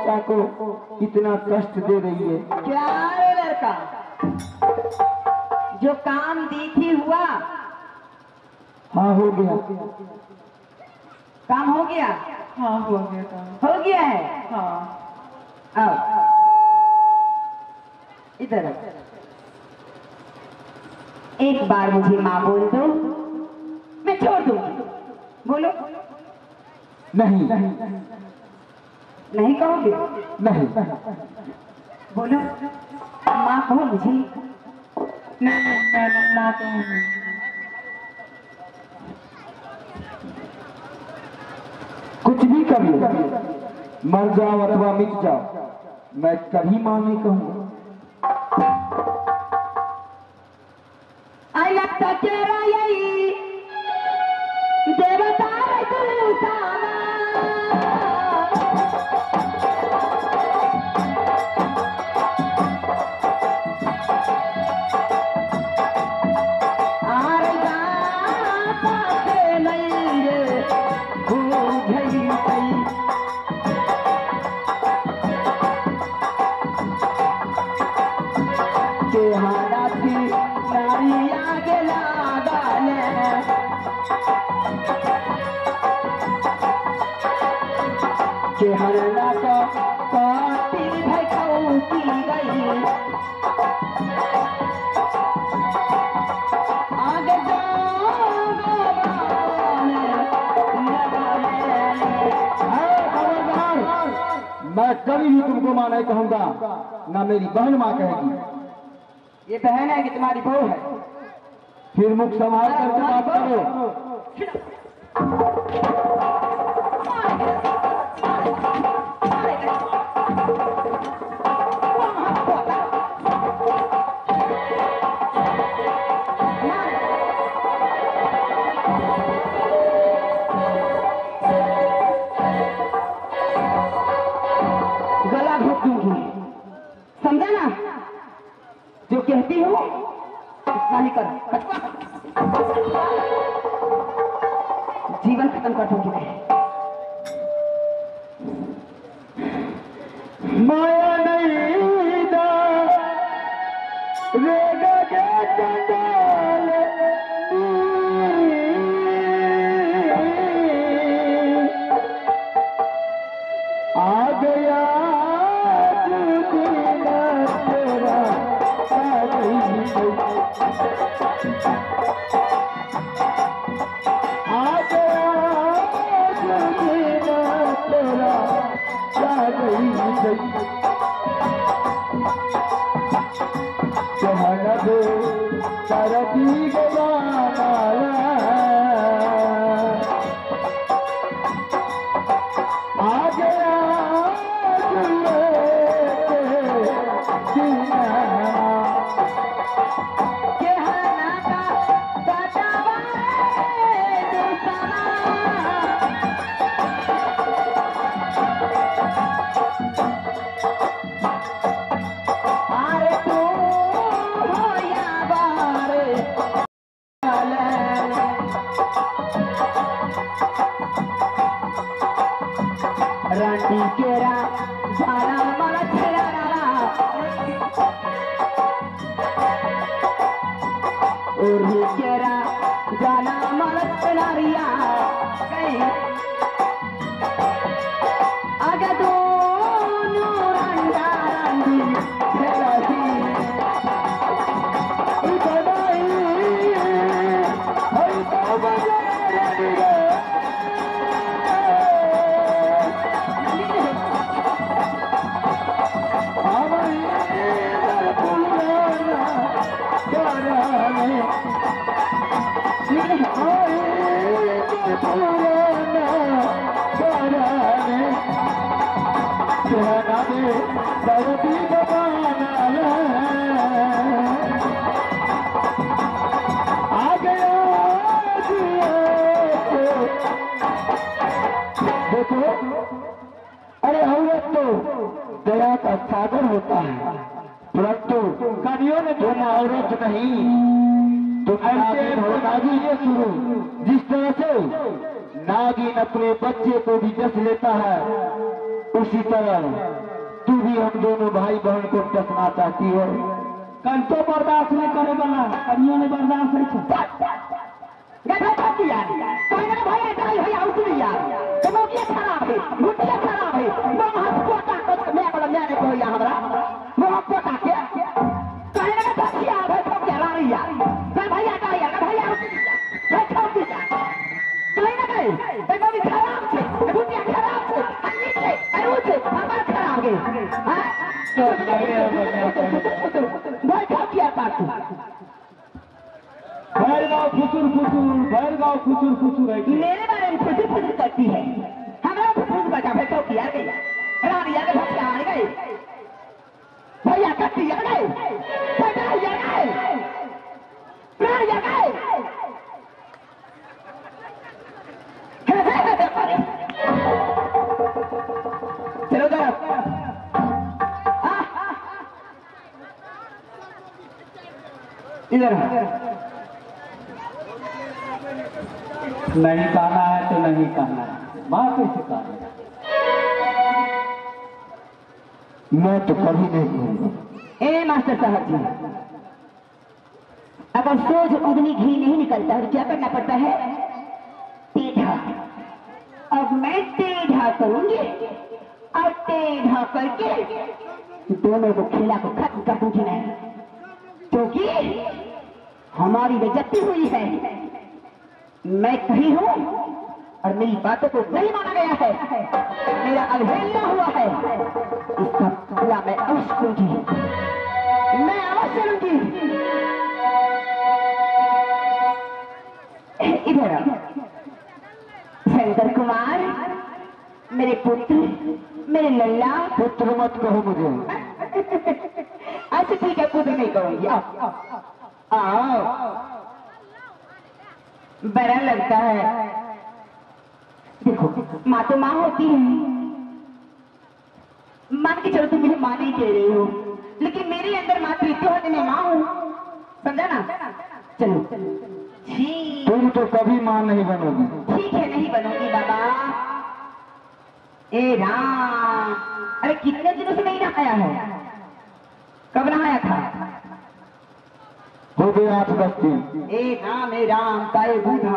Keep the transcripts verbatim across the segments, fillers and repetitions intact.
लड़का को इतना कष्ट दे रही है। क्या रे लड़का, जो काम देखी हुआ? हाँ हो गया। काम हो गया? हाँ हो गया काम। हो गया है? हाँ। आओ इधर। एक बार मुझे माँ बोल दो, मैं छोड़ दूंगी। बोलो। नहीं नहीं कहोगे? नहीं। बोलो माँ कहो मुझे। नहीं मैं माँ कहूँगी। कुछ भी कर लो, मर जाओ अथवा मिट जाओ, मैं कभी मां नहीं कहूंगा। आई लगता तेरा यही देवता है तू साला। आर जाता से नहीं रे भूखई सही। के हारा थी नारी आगे लगाने, के हरना को काटी भटकू की गई। आगे मैं कभी भी तुमको मां नहीं कहूंगा, ना मेरी बहन मां कहेगी। ये बहन है कि तुम्हारी बहू है? फिर मुख संभाल करके बात करो। गला घोट दूंगी, समझा ना? जो कहती हो इतना ही कर, जीवन खत्म कर दूंगी मैं। माया नहीं दा रे गे चंडाल आ गया तेरा आ रानी केरा जाना मारा तेरा रारा और ही केरा जाना मारा तेरा रिया कहीं आगे दो नूरंगा रंगी तेरा ही इतनाई हर तो बजाने देखो, अरे औरत तो दया का सागर होता है, परंतु कवियों ने तुम औरत नहीं, तो ऐसे नागी ये शुरू जिस तरह से नागिन अपने बच्चे को भी डस लेता है, उसी तरह तू भी हम दोनों भाई बहन को टसना चाहती है। कल तो बर्दाश्त नहीं करे वाला करियो ने बर्दाश्त नहीं छो गधा काटी यार कोई ना भाई ऐसा ही है आउट नहीं यार तुम क्या खराब है मुझे खराब है वो हाथ कोटा को मैं बोला मैं को यहां हमरा वो कोटा के कहे ना काटी यार भाई तो क्या रही यार भाई भाई आता यार भाई आउट भाई काटी यार कहे ना गए भाई भी खराब छे मुझे खराब छे अन्नी छे अरु छे हमार खराब है हां तो भाई काटी यार पास भैरगांव फुसुर फुसुर भैरगांव फुसुर फुसुर है मेरे बारे में फुसुर फुसुर करती है हमारा फुसुर बचा भाई तो किया गई रानी यार भैया आ गए भैया कट्टी आ गए भैया आ गए रानी आ गए चलो जरा इधर नहीं कहना है तो नहीं कहना है माँ कैसे कहना मैं तो कभी नहीं कहूँगा। ए मास्टर साहब जी अगर सोच उगनी घी नहीं निकलता है क्या करना पड़ता है टेढ़ा। अब मैं टेढ़ा करूंगी और टेढ़ा करके दोनों को खेला को खत्म कर दूंगी मैं क्योंकि हमारी बेइज्जती हुई है। मैं कही हूं और मेरी बातों को नहीं माना गया है मेरा अवहेलना हुआ है इसका बदला मैं अवश्य लूंगी मैं अवश्य लूंगी। इधर शंकर कुमार मेरे पुत्र मेरे लल्ला पुत्र मत कहो मुझे। अच्छा ठीक है पुत्र नहीं कहूंगी आओ आओ बड़ा लगता है देखो माँ तो माँ होती है मान के चलो तुम मुझे माँ नहीं कह रही हो लेकिन मेरे अंदर मातृत्व है मैं माँ हूँ समझा ना चलो ठीक तुम तो कभी माँ नहीं बनोगी। ठीक है नहीं बनोगी बाबा। ए राम अरे कितने दिनों से नहीं नहाया है कब नहाया था हो गए आठ दस दिन। ए राम ए राम ताए बूढ़ा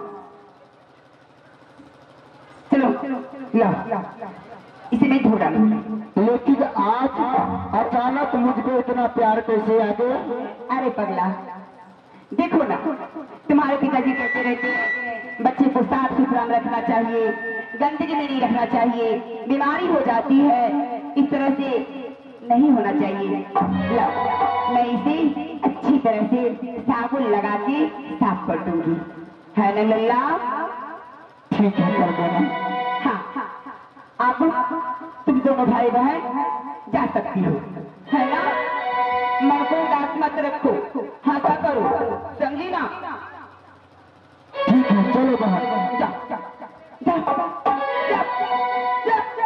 चलो लो इसे नहीं धो डालो। लेकिन आज अचानक मुझको इतना प्यार कैसे आ गया? अरे पगला देखो ना तुम्हारे पिताजी कहते रहते हैं बच्चे को साफ सुथरा रखना चाहिए गंदगी में नहीं रखना चाहिए बीमारी हो जाती है इस तरह से नहीं होना चाहिए। लो मैं इसे अच्छी तरह से साबुन लगा के साफ कर दूंगी है ना लल्ला। ठीक है कर देना। हाँ अब तुम दोनों भाई बहन जा सकती हो है ना। मन को उदास मत रखो हंसा करो समझी ना। ठीक है चलो बाहर। जा जा जा जा जा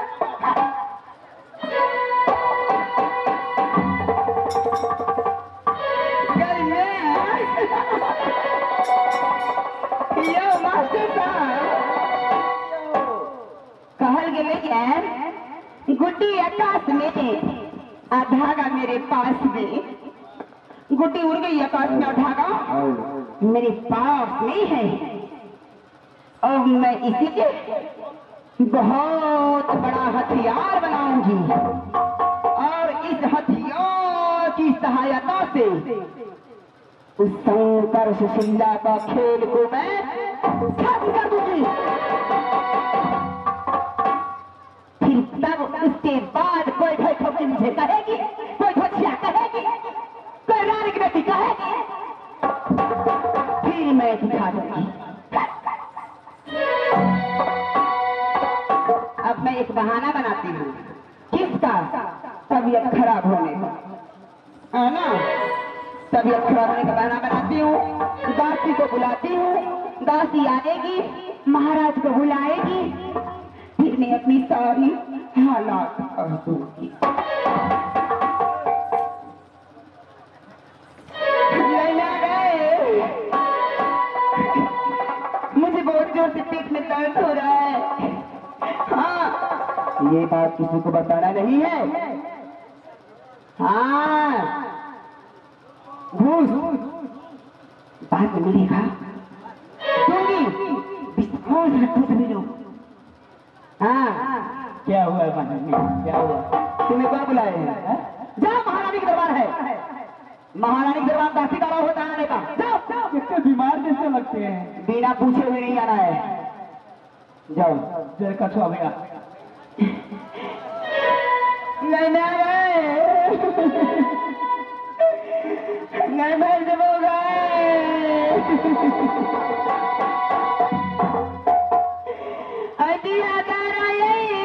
यो मास्टर साहब कहल गेले कि गुड्डी आकाश में और धागा मेरे पास में गुड्डी उड़ गई आकाश में और धागा मेरे पास में है और मैं इसी के बहुत बड़ा हथियार बनाऊंगी और इस हथियार की सहायता से उस शंकर सुशीला का खेल को मैं खत्म कर दूंगी। फिर तब उसके बाद कोई कोई खबर मुझे कहेगी कोई बच्चिया कहेगी कोई रानी की बेटी कहेगी फिर मैं दिखा दूंगी। अब मैं एक बहाना बनाती हूँ किसका तबीयत खराब होने का है ना। तबीयत खराब होने का बहाना बनाती हूँ दासी को बुलाती हूँ दासी आएगी महाराज को बुलाएगी फिर मैं अपनी सारी हालात कह दूंगी। मुझे बहुत जोर से पेट में दर्द हो रहा है। हाँ ये बात किसी को बताना नहीं है। हाँ घूस बात मिलेगा दूंगी, विश्वास रखो सभी लोग। हाँ क्या हुआ है महारानी, क्या हुआ? तुम्हें कौन बुलाए हैं? जाओ महारानी के दरबार है, महारानी के दरबार दासी का होता है आने का। जाओ जाओ, कितने बीमार जैसे लगते हैं। बिना पूछे हुए नहीं आना है। जाओ जय कछुआ भैया। नहीं नहीं नहीं मैं देवोगा। अदिया तारा यही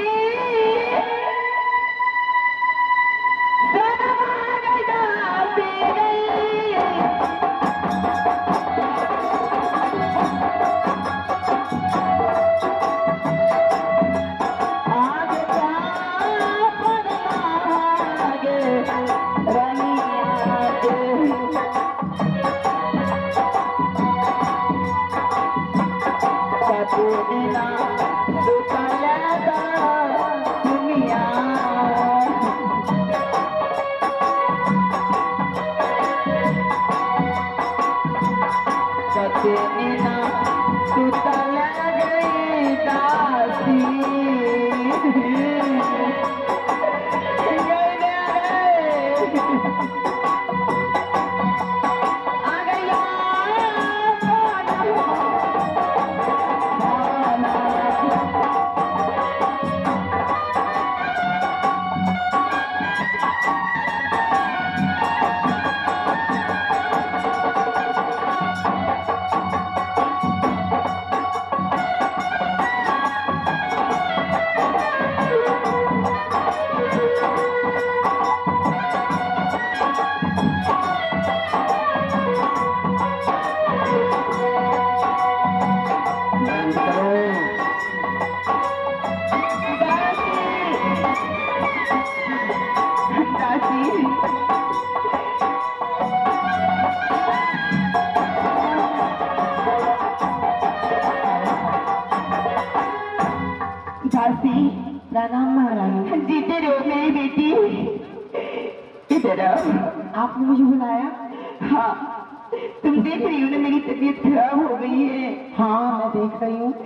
जीते रहो मेरी बेटी। इधर आओ। आपने मुझे बुलाया? हाँ तुम देख रही हो ना मेरी तबीयत खराब हो गई है। हाँ मैं देख रही हूँ।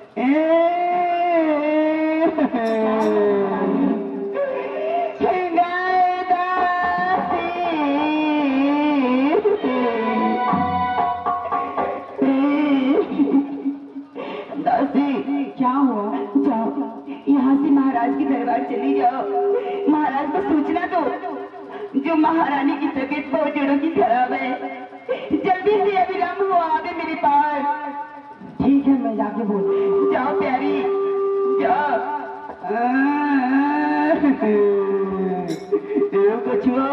दासी क्या हुआ? जाओ यहाँ से महाराज के दरबार चली जाओ, महाराज को सूचना दो जो महारानी की तबीयत बहुत जोरों की खराब है, जल्दी से अविलंब हो आवे मेरे पास। ठीक है मैं जाके बोल। जाओ प्यारी जाओ। कछुआ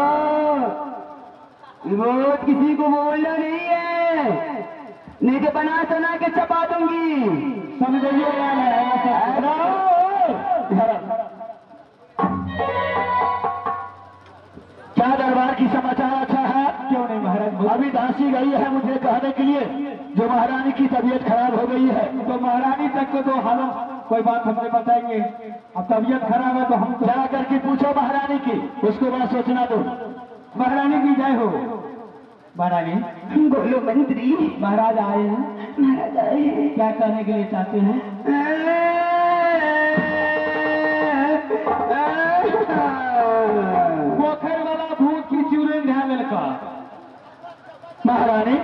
रोज किसी को बोलना नहीं है, नहीं तो बना सुना के चपा दूंगी। समझिए क्या दरबार की समाचार अच्छा है? क्यों नहीं महाराज? अभी दासी गई है मुझे कहने के लिए जो महारानी की तबीयत खराब हो गई है। तो महारानी तक को तो हम कोई बात हमने बताएंगे। अब तबीयत खराब है तो हम क्या करके पूछो महारानी की, उसको बड़ा सोचना दो। महारानी की जय हो। महारानी बोलो मंत्री। महाराज आए हैं। महाराज आए हैं। क्या कहने के लिए चाहते हैं? पोखर वाला भूत की चूरन ध्यान का। महारानी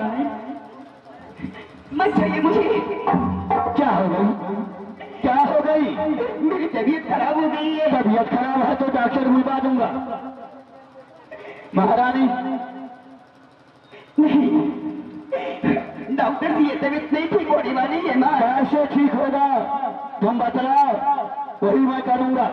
मत चाहिए मुझे। क्या हो गई? क्या हो गई? मेरी तबीयत खराब हो गई है। तबीयत खराब है तो डॉक्टर बुलवा दूंगा। महारानी नहीं डॉक्टर की ये तबीयत नहीं ठीक होने वाली है माँ। कैसे ठीक होगा? तुम बतलाओ, वही मैं करूंगा।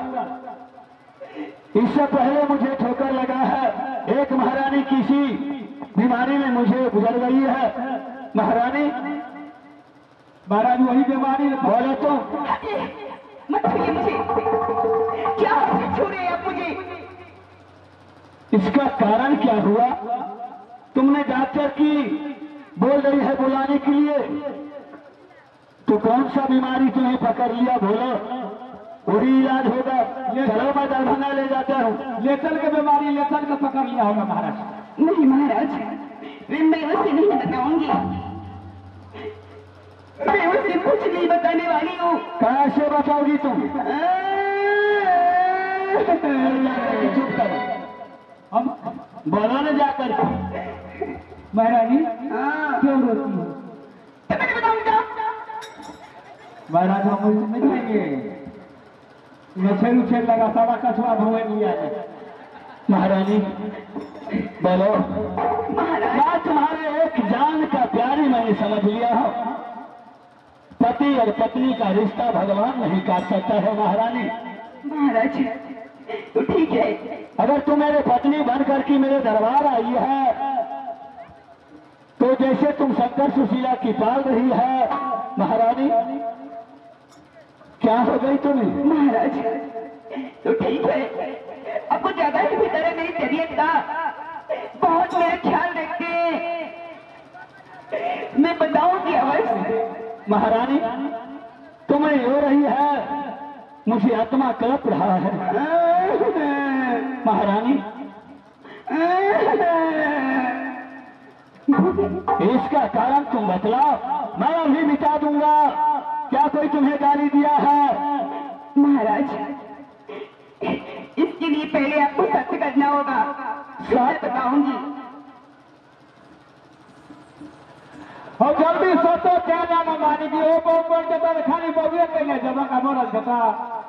इससे पहले मुझे ठोकर लगा है, एक महारानी किसी बीमारी में मुझे गुजर गई है। महारानी महाराज वही बीमारी बोले तो मत छूइए मुझे। क्या छू रहे हैं आप मुझे? इसका कारण क्या हुआ? तुमने डॉक्टर की बोल रही है बुलाने के लिए, तो कौन सा बीमारी तुम्हें पकड़ लिया बोलो? पूरी इलाज होगा। चलो मैं दरभंगा ले जाता हूँ। लेचल के बीमारी लेचल का पकड़ लिया होगा महाराज। नहीं महाराज, मैं उसे नहीं बताऊंगी, मैं उसे कुछ नहीं बताने वाली हूँ। कैसे बताओगी तुम? चुप कर, हम बोलो न जाकर। महारानी क्यों रोती हो? मैंने बताऊंगा महाराज हम नहीं जाएंगे, मच्छर उछेर लगा सारा कछुआ धोए लिया है। महारानी बोलो। महाराज तुम्हारे एक जान का प्यारी मैंने समझ लिया हो। पति और पत्नी का रिश्ता भगवान नहीं काट सकता है महारानी। महाराज तो ठीक है, अगर तुम मेरे पत्नी बनकर के मेरे दरबार आई है तो जैसे तुम शंकर सुशीला की पाल रही है महारानी, क्या हो गई तुम्हें? महाराज तो ठीक है, अब कुछ ज्यादा ही भीतर है मेरी तबीयत का, बहुत मेरा ख्याल रखते, मैं बताऊंगी अवश्य। महारानी तुम्हें हो रही है, मुझे आत्मा कलप रहा है। महारानी इसका कारण तुम बतलाओ, मैं अभी मिटा दूंगा। क्या कोई तुम्हें गाली दिया है? महाराज इसके लिए पहले आपको सत्य करना होगा, सच बताऊंगी। और जल्दी सोचो, क्या जाना मानेगी? वो बोल बोल के तो खाली बोलिए कहीं जमा का मोरल जता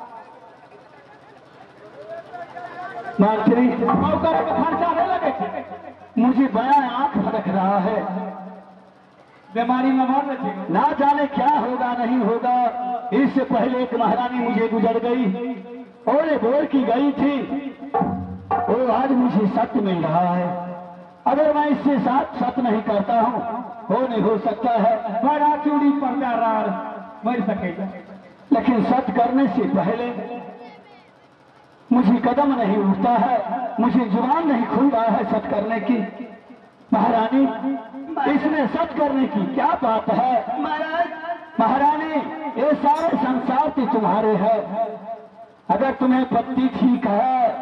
मंत्री खर्चा नहीं लगे। मुझे बड़ा आंख फटक रहा है, बीमारी में मर रही, ना जाने क्या होगा नहीं होगा। इससे पहले एक महारानी मुझे गुजर गई और ये बोल की गई थी, वो आज मुझे सत्य मिल रहा है। अगर मैं इससे साथ सत्य नहीं करता हूँ हो नहीं हो सकता है बड़ा चूड़ी पर मर सकेगा, लेकिन सत्य करने से पहले मुझे कदम नहीं उठता है, मुझे जुबान नहीं खुल रहा है सत्य करने की। महारानी इसमें सत्य करने की क्या बात है? महाराज महारानी ये सारे संसार की तुम्हारे है, अगर तुम्हें पत्नी ठीक है,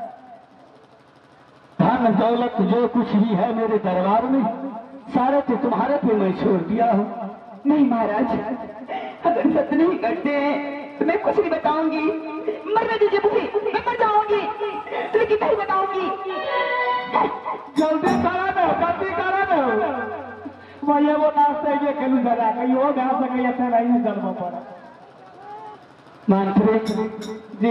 धन दौलत जो कुछ भी है मेरे दरबार में सारे तो तुम्हारे पे मैं छोड़ दिया हूँ। नहीं महाराज, अगर सत्य नहीं करते तो मैं कुछ नहीं बताऊंगी, मरने दीजिए मुझे, मैं मर जाऊंगी, लेकिन नहीं बताऊंगी। जल्दी करा दो, जल्दी करा दो। वही वो नाश्ते ये खेलू जरा कहीं वो ध्यान सके ऐसे नहीं जन्म पर। मंत्री जी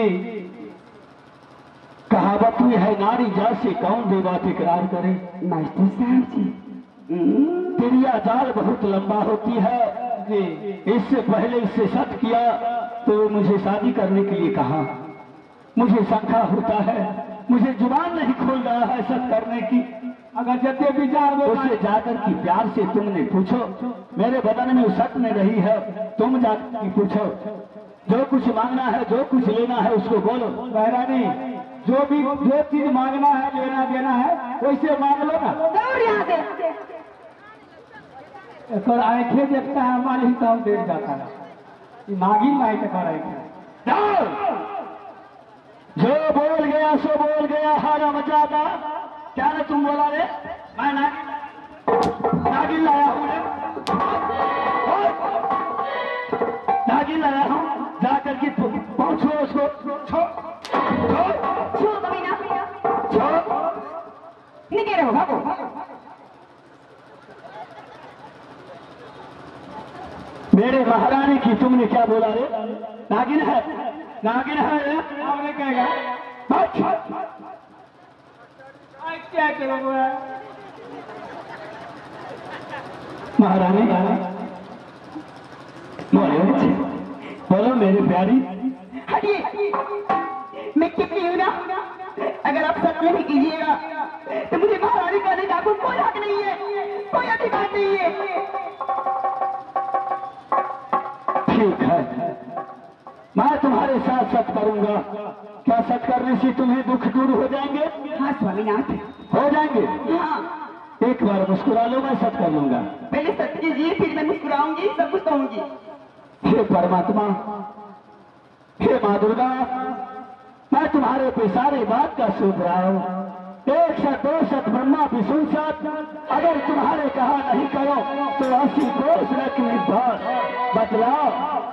कहावत में है, नारी जात से कौन दो बात इकरार करे। मास्टर साहब जी तिरिया जाल बहुत लंबा होती है जी, इससे पहले इससे सत्य किया तो मुझे शादी करने के लिए कहा, मुझे शंका होता है, मुझे जुबान नहीं खोल रहा है सत्य करने की। अगर जते विचार उससे जाकर की प्यार से तुमने पूछो, मेरे बदन में सत्य नहीं रही है, तुम जाकर की पूछो, जो कुछ मांगना है जो कुछ लेना है उसको बोलो। महारानी जो भी जो चीज मांगना है लेना देना है वैसे मांग लो ना। दूर यहाँ से। एक आंखें देखता है हमारे ही काम देख जाता है, मांगी माई तक जो बोल गया सो बोल गया, हारा मचाता। क्या ना तुम बोला रे? मैं नागिन नागिन लाया हूँ रे, नागिन लाया हूँ, जाकर के पहुंचो उसको, छो छो छो कमीना, छो निकले रहो, भागो। मेरे महारानी की तुमने क्या बोला रे? नागिन है, नागिन है रे? आपने कहेगा क्या करोगे? महारानी बोलो बोलो मेरे प्यारी। हटिए, मैं कितनी हूँ ना, अगर आप सत्य नहीं कीजिएगा तो मुझे महारानी कहने का आपको कोई हक नहीं है, कोई अधिकार नहीं है। ठीक है, मैं तुम्हारे साथ सत्य करूंगा। क्या सत्य करने से तुम्हें दुख दूर हो जाएंगे? हाँ स्वामीनाथ, हो जाएंगे। हाँ एक बार मुस्कुरा लो, मैं सत्य कर लूंगा। पहले सत्य कीजिए, फिर मैं मुस्कुराऊंगी, सब कुछ कहूंगी। हे परमात्मा, हे माँ दुर्गा, मैं तुम्हारे पे सारी बात का सोच रहा हूँ। एक सत दो सत ब्रह्मा विष्णु सत, अगर तुम्हारे कहा नहीं करो तो अस्सी दोष रखनी बात बतलाओ।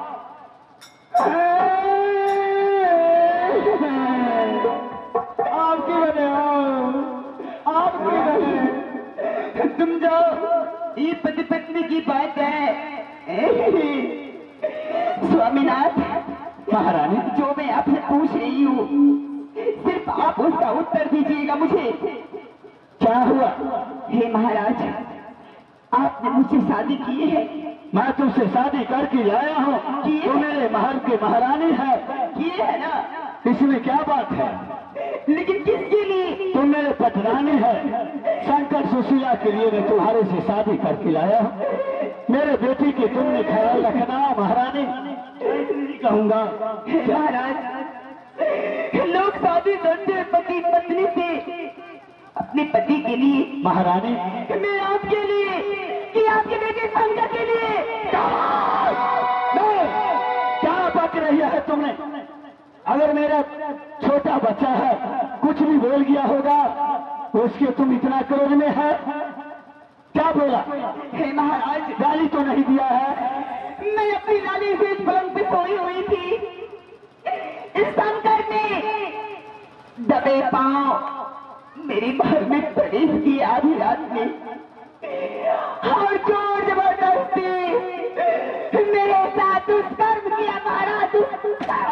आपकी बने आपकी बने तुम जाओ, ये पति पत्नी की बात है। स्वामीनाथ महारानी, जो मैं आपसे पूछ रही हूँ सिर्फ आप उसका उत्तर दीजिएगा मुझे। क्या हुआ? हे महाराज, आपने मुझसे शादी की है? मैं तुमसे शादी करके लाया हूँ। किए? तू मेरे महल की महारानी है। किए है ना? इसमें क्या बात है? लेकिन किसके लिए? तुम मेरे पटरानी है। शंकर सुशीला के लिए मैं तुम्हारे से शादी करके लाया हूँ। मेरे बेटी की तुमने ख्याल रखना महारानी, नहीं कहूँगा। महाराज, लोग शादी करते हैं पति पत्नी से अपने पति के लिए। महारानी, मैं आपके लिए कि आपके बेटे शंकर के लिए? नहीं, क्या बक रही है तुमने? अगर मेरा छोटा बच्चा है कुछ भी बोल गया होगा उसके तुम इतना क्रोध में है? क्या बोला? हे महाराज, गाली तो नहीं दिया है? मैं अपनी लाली से इस पलंग पे सोई हुई थी। इस शंकर ने दबे पांव मेरे घर में प्रवेश किया आधी रात में और जोर जबरदस्ती मेरे साथ दुष्कर्म किया। महाराज, दुष्कर्म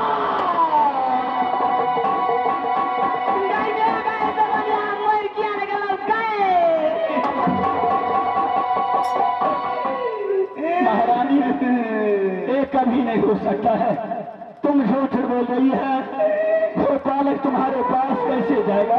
मर किया लगा गए। महारानी, ये कभी नहीं हो सकता है। तुम झूठ बोल रही है। वो बालक तुम्हारे पास कैसे जाएगा?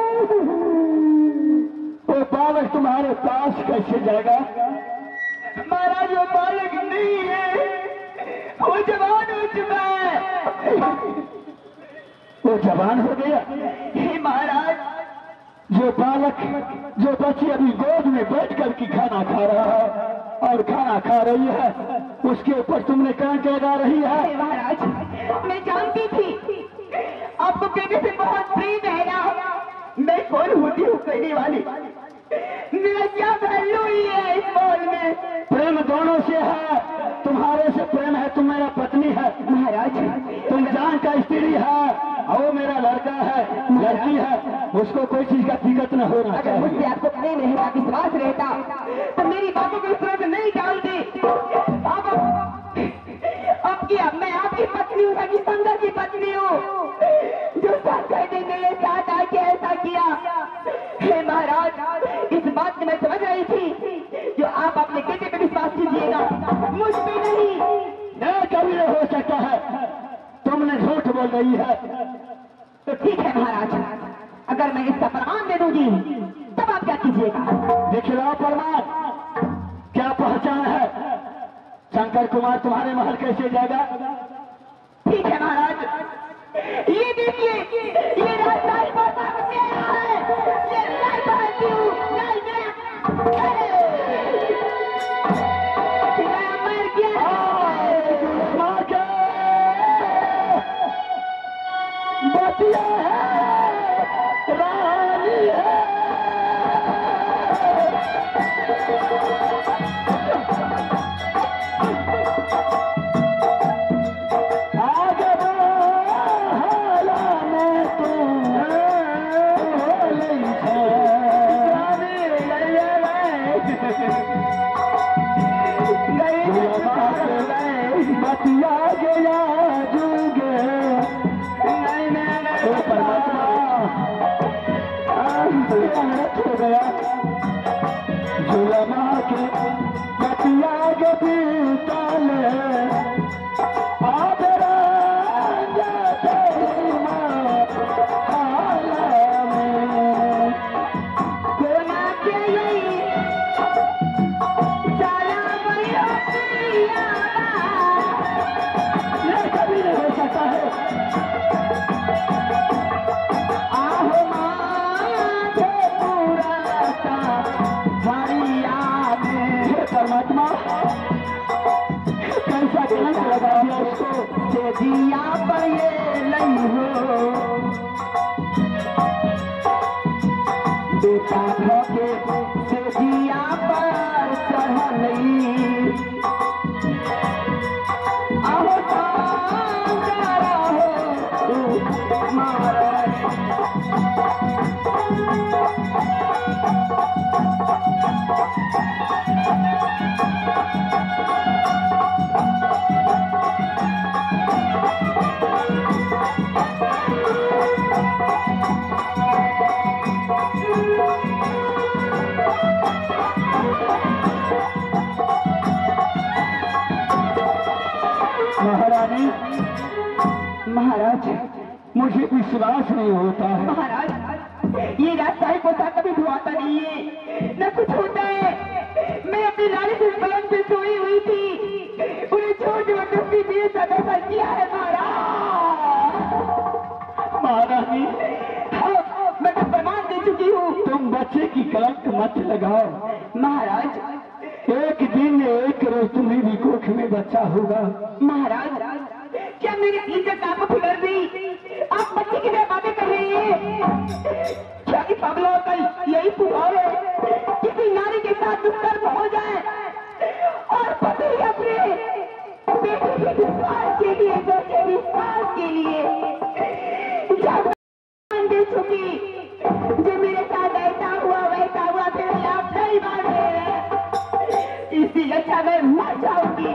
वो बालक तुम्हारे पास कैसे जाएगा? महाराज, वो बालक नहीं है, वो जवान हो चुका है। वो जवान हो गया? हे महाराज, जो बालक, जो बच्ची अभी गोद में बैठ कर के खाना खा रहा है और खाना खा रही है, उसके ऊपर तुमने कांट लगा रही है। हे महाराज, मैं जानती थी आपको बेटे से बहुत प्रेम है ना। मैं कौन होती हूँ कहने वाली? मेरा क्या वैल्यू ही है इस मॉल में? प्रेम दोनों से है। तुम्हारे से प्रेम है, तुम मेरा पत्नी है। महाराज, तुम जान का स्त्री है और वो मेरा लड़का है, लड़की है। उसको कोई चीज का दिक्कत न होना अगर मुझसे चाहिए। आपको प्रेम रहता, विश्वास रहता तो मेरी बातों को इस तरह से नहीं डालती। अब अब क्या मैं आपकी पत्नी हूँ कि शंकर की पत्नी हूँ जो शंकर ने मेरे साथ आके ऐसा किया? हे महाराज, इस बात को मैं समझ रही थी जो आप अपने बेटे पे विश्वास कीजिएगा, मुझ पे नहीं। नहीं, कभी नहीं हो सकता है। तुमने झूठ बोल रही है। तो ठीक है महाराज, अगर मैं इसका प्रमाण दे दूंगी तब आप क्या कीजिएगा? दिखलाओ प्रमाण। क्या पहचान है? शंकर कुमार तुम्हारे महल कैसे जाएगा? ठीक है महाराज, ये देखिए, ये रास्ता इस बात का मुझे आ रहा है। ये मैं पहनती हूँ, नहीं मैं मैं मर गया। माँ के बतिया है, रानी है। आगे बढ़ा में तू नहीं है। रानी बतिया गया जुगे। ओ परमात्मा, अमृत हो गया जुलमा के बतिया के बीताले। आदरा तेरी माँ आला में कोना के यही सारा मैया पिया। ये कभी नहीं हो सकता है। आहो माँ के पूरा विश्वास नहीं होता है। महाराज ये रास्ता पोता कभी धुआता नहीं है, न कुछ होता है। मैं अपनी रानी से पलंग पे सोई हुई थी, उन्हें छोड़ जबरदस्ती मेरे साथ ऐसा किया है महाराज। महारानी हाँ, मैं तो प्रमाण दे चुकी हूँ। तुम बच्चे की कलंक मत लगाओ। महाराज एक दिन एक रोज तुम्हें भी कोख में बच्चा होगा। महाराज क्या मेरी इज्जत आपको खुलर दी? आप बच्चे की तरह बातें कर रही हैं। क्या कि पगला का यही स्वभाव है, किसी नारी के साथ दुष्कर्म हो जाए और पति अपने बेटे के विश्वास के लिए बेटे के विश्वास के लिए जब दे चुकी, जो मेरे साथ ऐसा हुआ वैसा हुआ, फिर आप नहीं मान रहे, इसलिए अच्छा मैं मर जाऊंगी।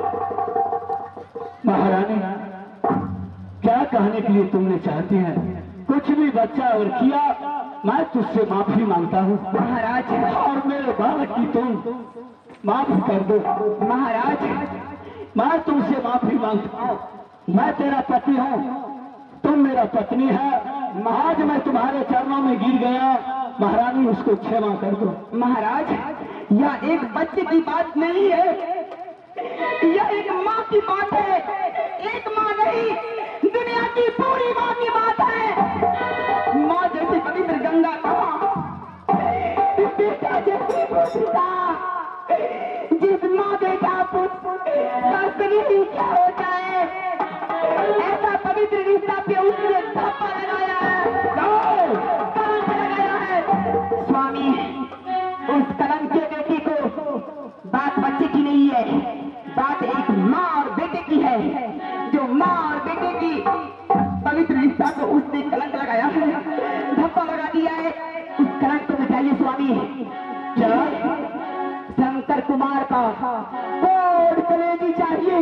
महारानी क्या कहने के लिए तुमने चाहती है? कुछ भी बच्चा और किया, मैं तुझसे माफी मांगता हूँ महाराज। और मेरे बालक की तुम माफ कर दो। महाराज मैं तुमसे माफी मांगता हूँ। मैं तेरा पति हूँ, तुम मेरा पत्नी है। आज मैं तुम्हारे चरणों में गिर गया, महारानी उसको क्षमा कर दो। महाराज यह एक बच्चे की बात नहीं है, यह एक माँ की बात है। एक माँ नहीं, दुनिया की पूरी माँ की बात है। माँ जैसी पवित्र गंगा कहाँ, बेटा जैसी पुष्पिता, जिस माँ बेटा पुत्र ही क्या होता है, ऐसा पवित्र रिश्ता पे उसने धप्पा लगाया है, कलंक लगाया है। स्वामी उस कलंक के बेटी को बात बच्चे की नहीं है, बात एक माँ और बेटे की है। जो माँ और बेटे की पवित्र रिश्ता को उसने कलंक लगाया है, धप्पा लगा दिया है। उस कलंक को मिटाइए स्वामी। क्या शंकर कुमार का कोड कलेजी चाहिए,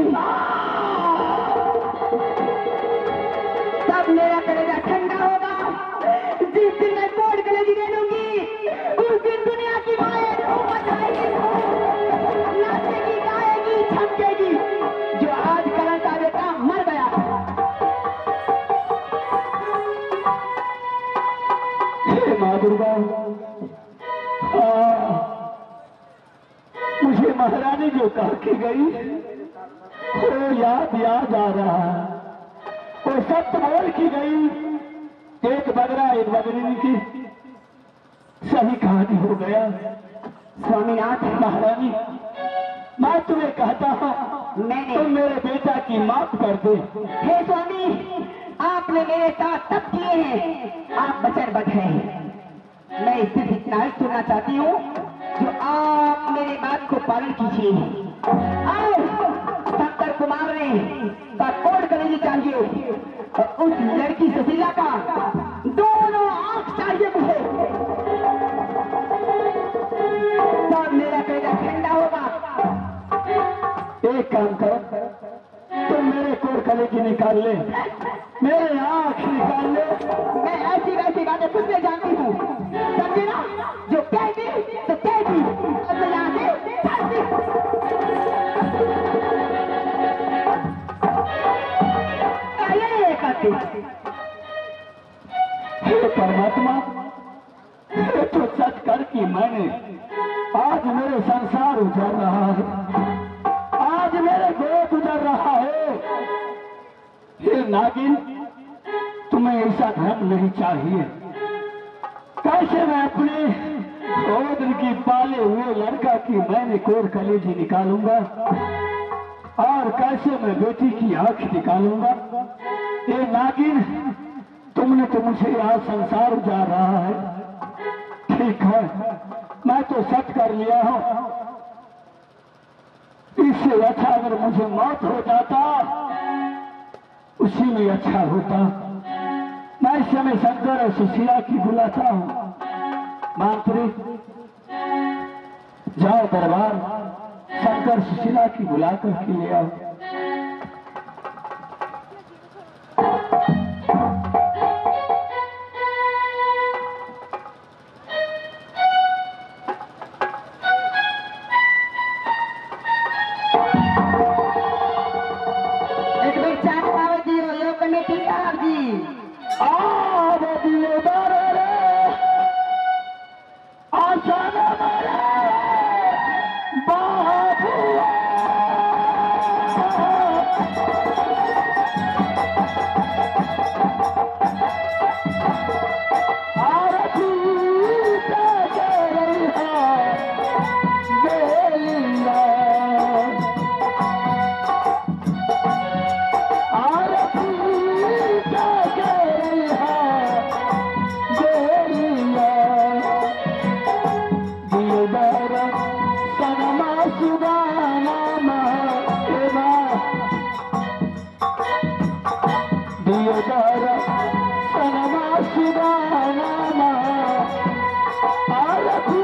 तब मेरा कलेजा ठंडा होगा। जिस दिन मैं कोड कलेजी दे दूंगी, उस दिन दुनिया की माएं धूम मचाएगी, नाचेगी, गाएगी, छमकेगी। जो आज कलंक का बेटा मर गया। हे माँ दुर्गा, मुझे महारानी जो कह के गई वो याद याद आ रहा है। वो सत्य बोल की गई, एक बगरा एक बगरी की सही कहानी हो गया। स्वामीनाथ महारानी मैं तुम्हें कहता हूँ, मैंने तुम मेरे बेटा की माफ कर दो। हे स्वामी, आपने मेरे साथ तप किए हैं, आप बचरबट हैं। मैं सिर्फ इतना ही सुनना चाहती हूँ, जो आप मेरे बात को पालन कीजिए। आओ, शंकर कुमार ने का कोड कलेजी चाहिए और उस लड़की सुशीला का दोनों आंख चाहिए मुझे, तब मेरा कलेजा ठंडा होगा। एक काम करो, तुम मेरे कोर कलेजी निकाल ले, मेरे आंख निकाल ले। मैं ऐसी वैसी बातें कुछ नहीं जानती हूँ, समझे ना? जो कह दी तो कह दी, अब मैं यहाँ से भागती हूँ। ये करती। हे परमात्मा, ये तो सच कर कि मैंने आज मेरे संसार उजड़ रहा है, आज मेरे गोद उजड़ रहा है। हे नागिन, तुम्हें ऐसा धर्म नहीं चाहिए। कैसे मैं अपने गोद की पाले हुए लड़का की मैंने कोर कलेजी निकालूंगा और कैसे मैं बेटी की आंख निकालूंगा? ये नागिन, तुमने तो मुझे यहाँ संसार उजाड़ रहा है। ठीक है, मैं तो सच कर लिया हूँ। इससे अच्छा अगर मुझे मौत हो जाता, उसी में अच्छा होता। मैं इस समय शंकर और सुशीला की बुलाता हूँ। मंत्री जाओ दरबार, शंकर सुशीला की बुला करके ले आओ। एक बेर चार पावे जी, यो कमेटी साहब जी। आओ सुदाना आरती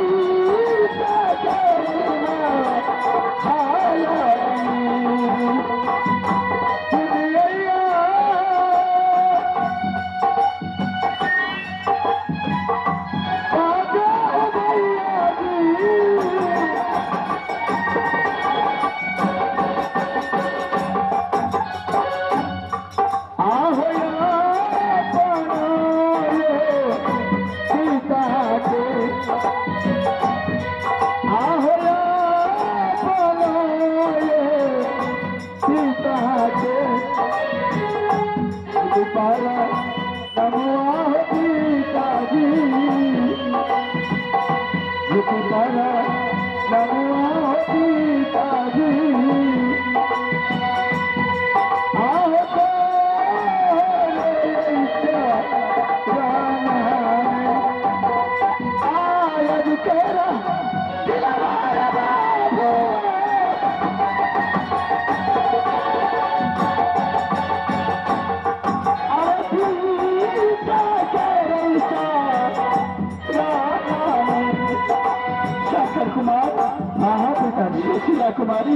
कुमारी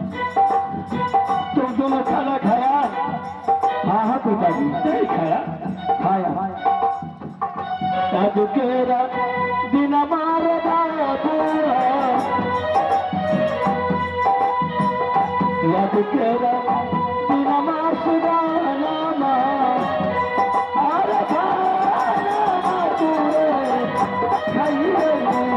तुम दोनों खाना खाया? हाँ हाँ पिताजी नहीं खाया, खाया। साधु केरा दिन मार याद केरा दिन मार सुदाना अरे खाना खाइए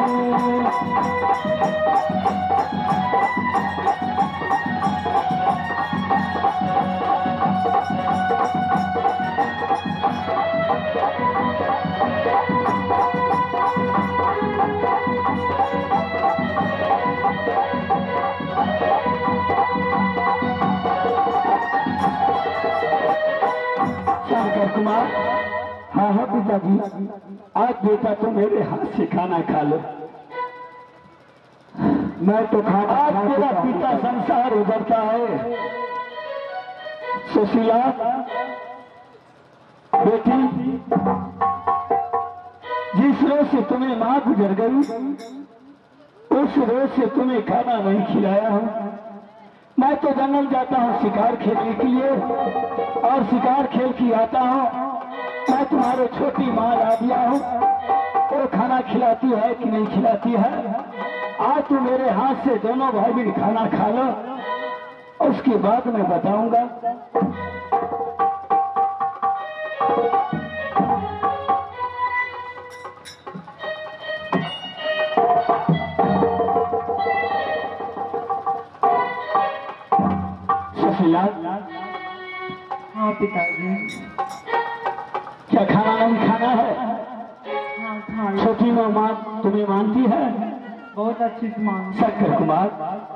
कुमार। हाँ हाँ पिताजी, आज बेटा तो मेरे हाथ से खाना खा लो। मैं तो खाना आज तेरा पिता संसार उजरता है। सुशीला बेटी, जिस रोज से तुम्हें माँ गुजर गई उस रोज से तुम्हें खाना नहीं खिलाया हूँ। मैं तो जंगल जाता हूँ शिकार खेलने के लिए और शिकार खेल के आता हूँ। मैं तुम्हारे छोटी माँ ला दिया हूँ, वो खाना खिलाती है कि नहीं खिलाती है। आज तू मेरे हाथ से दोनों भाई भी खाना खा लो, उसके बाद मैं बताऊंगा। सुशीला, हाँ पिताजी। क्या खाना नहीं खाना है? हाँ खा लो। छोटी माँ माँ तुम्हें मानती है? बहुत अच्छी से मान। शंकर कुमार,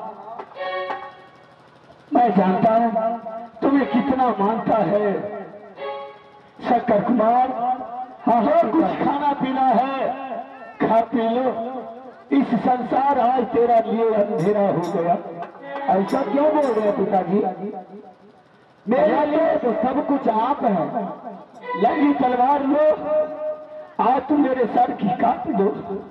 मैं जानता हूँ तुम्हें कितना मानता है। शंकर कुमार, हाँ हाँ कुछ खाना पीना है, खा पी लो। इस संसार आज तेरा लिए अंधेरा हो गया। ऐसा क्यों बोल रहे हैं पिताजी? मेरे लिए तो सब कुछ आप है। लंगी तलवार लो, आज तुम मेरे सर की काट दो।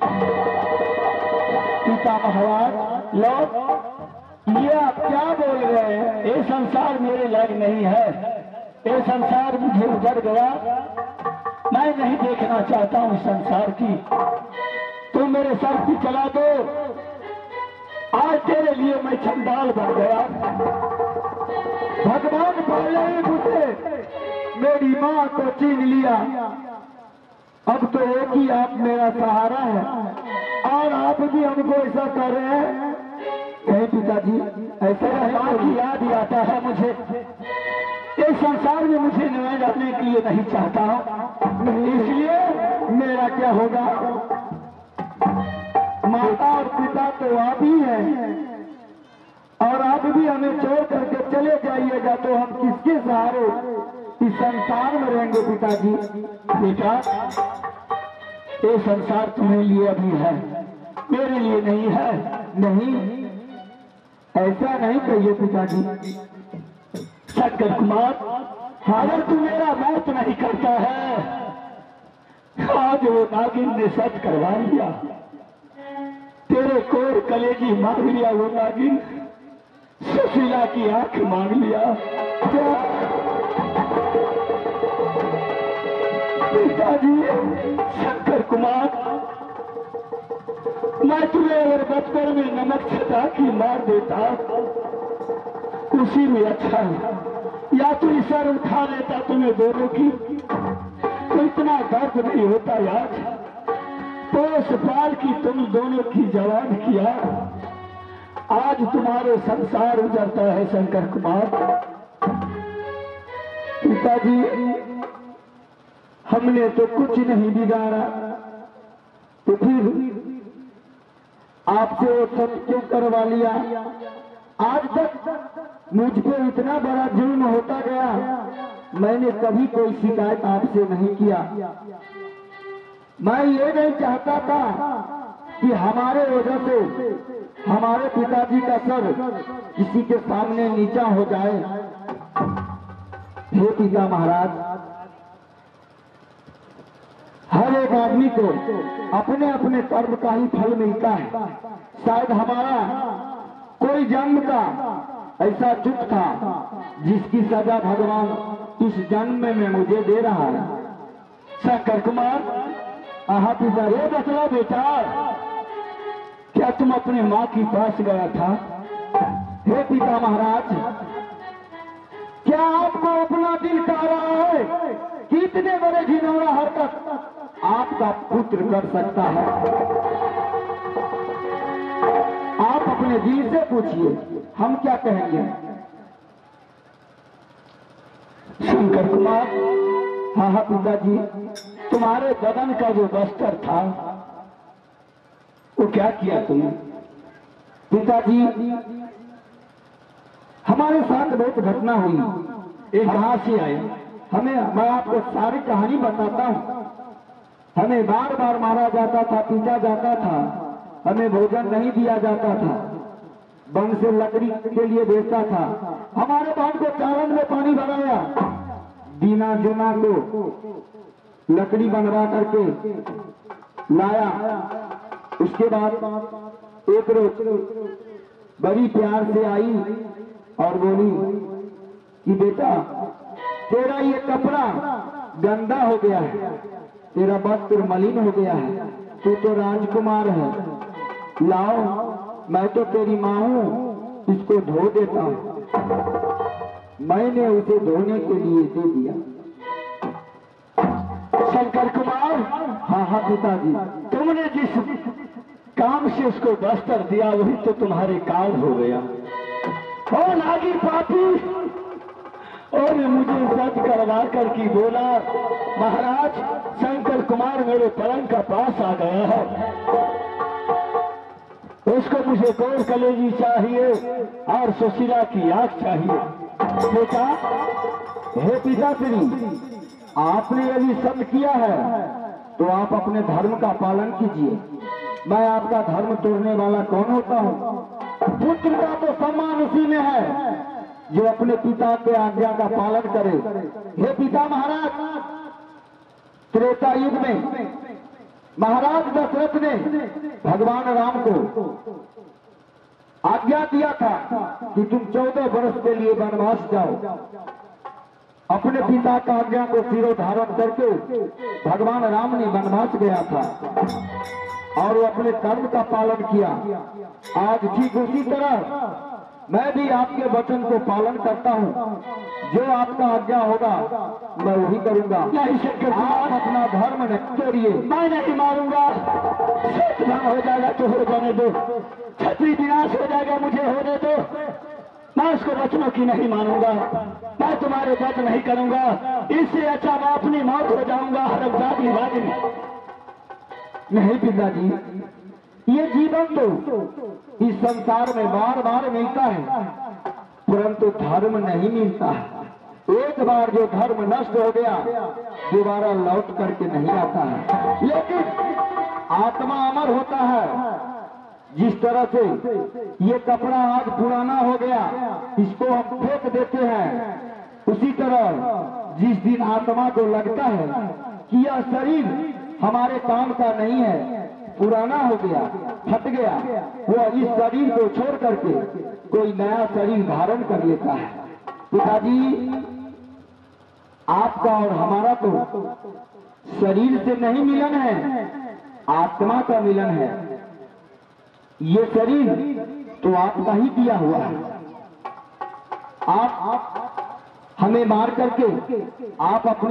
पिता महाराज लो, ये आप क्या बोल रहे हैं? ये संसार मेरे लायक नहीं है। ये संसार मुझे उजड़ गया, मैं नहीं देखना चाहता हूँ संसार की। तुम मेरे सर की चला दो। आज तेरे लिए मैं चंडाल बन गया। भगवान पहले ही मुझे मेरी माँ को छीन लिया, अब तो एक ही आप मेरा सहारा है और आप भी हमको ऐसा कर रहे हैं। कहीं पिताजी ऐसे माँ की याद ही आता है मुझे। इस संसार में मुझे नए रहने के लिए नहीं चाहता हूँ, इसलिए मेरा क्या होगा? माता और पिता तो आप ही हैं और आप भी हमें छोड़ करके चले जाइएगा तो हम किसके सहारे इस संसार में रहेंगे? पिताजी बेटा, ये संसार तुम्हारे लिए अभी है, मेरे लिए नहीं है। नहीं, ऐसा नहीं कहिए पिताजी। शंकर कुमार, अगर तू मेरा मौत नहीं करता है आज वो नागिन ने सच करवा लिया। तेरे कोर कलेजी मांग लिया वो नागिन, सुशीला की आंख मांग लिया। पिताजी शंकर कुमार, मैं तुम्हें अगर बचपन में नमक छटा की मार देता उसी में अच्छा है, या तो सर उठा लेता तुम्हें दोनों की, तो इतना दर्द नहीं होता यार। पोस पाल की तुम दोनों की जवान किया, आज तुम्हारे संसार उजरता है शंकर कुमार। पिताजी हमने तो कुछ नहीं बिगाड़ा, तो फिर आपसे वो सब क्यों करवा लिया? आज तक मुझ पे इतना बड़ा जुल्म होता गया, मैंने कभी कोई शिकायत आपसे नहीं किया। मैं ये नहीं चाहता था कि हमारे वजह से हमारे पिताजी का सर किसी के सामने नीचा हो जाए। हे पिता महाराज, हर एक आदमी को अपने अपने कर्म का ही फल मिलता है। शायद हमारा कोई जन्म का ऐसा चुक था जिसकी सजा भगवान इस जन्म में मुझे दे रहा है। शंकर कुमार, आहा पिता, ये बतला बेटा, क्या तुम अपने माँ की पास गया था? हे पिता महाराज, क्या आपको अपना दिल कह रहा है कि इतने बड़े घिनौना हरकत आपका पुत्र कर सकता है? आप अपने दिल से पूछिए, हम क्या कहेंगे? शंकर कुमार, हाँ हाँ पिताजी, तुम्हारे बदन का जो बस्तर था वो क्या किया तुमने? पिताजी, हमारे साथ बहुत घटना हुई। एक कहां से आए, हमें मैं आपको सारी कहानी बताता हूँ। हमें बार बार मारा जाता था, पीटा जाता था, हमें भोजन नहीं दिया जाता था, वन से लकड़ी के लिए भेजता था। हमारे बाण को चालन में पानी भराया, दीना जुना को लकड़ी बनवा करके लाया। उसके बाद एक रोज बड़ी प्यार से आई और बोली कि बेटा, तेरा ये कपड़ा गंदा हो गया है, तेरा वस्त्र मलिन हो गया है, तू तो राजकुमार है, लाओ मैं तो तेरी माँ हूँ, इसको धो देता हूँ। मैंने उसे धोने के लिए दे दिया। शंकर कुमार, हाँ हाँ पिताजी, तुमने जिस काम से उसको वस्त्र दिया वही तो तुम्हारे काम हो गया। ओ नागी पापी, और मुझे सच करवा कर की बोला, महाराज शंकर कुमार मेरे पलंग का पास आ गया है, उसको मुझे कोर कलेजी चाहिए और सुशीला की आंख चाहिए। बेटा, हे पिता श्री, आपने यदि सत्य किया है तो आप अपने धर्म का पालन कीजिए। मैं आपका धर्म तोड़ने वाला कौन होता हूँ? पुत्र का तो सम्मान उसी में है जो अपने पिता के आज्ञा का पालन करे। हे पिता महाराज, त्रेता युग में महाराज दशरथ ने भगवान राम को आज्ञा दिया था कि तुम चौदह वर्ष के लिए वनवास जाओ। अपने पिता का आज्ञा को सिरों धारण करके भगवान राम ने वनवास गया था और वो अपने कर्म का पालन किया। आज ठीक उसी तरह मैं भी आपके वचन को पालन करता हूँ, जो आपका आज्ञा होगा मैं वही करूंगा। नहीं शंकर, आप अपना धर्म न तोड़िए, मैं नहीं मारूंगा। भंग हो जाएगा तो हो जाने दो, क्षत्रिय विनाश हो जाएगा मुझे होने दो, मैं उसको वचनों की नहीं मानूंगा, मैं तुम्हारे बात नहीं करूंगा। इससे अच्छा मैं अपनी मौत हो जाऊंगा हरमजादी बाद में। नहीं पिताजी, ये जीवन तो इस संसार में बार बार मिलता है, परंतु धर्म नहीं मिलता है। एक बार जो धर्म नष्ट हो गया दोबारा लौट करके नहीं आता है। लेकिन आत्मा अमर होता है। जिस तरह से ये कपड़ा आज पुराना हो गया, इसको हम फेंक देते हैं, उसी तरह जिस दिन आत्मा को लगता है कि यह शरीर हमारे काम का नहीं है, पुराना हो गया, फट गया, वो इस शरीर को छोड़ करके कोई नया शरीर धारण कर लेता है। पिताजी, आपका और हमारा तो शरीर से नहीं मिलन है, आत्मा का मिलन है। ये शरीर तो आपका ही दिया हुआ है। आप हमें मार करके आप अपने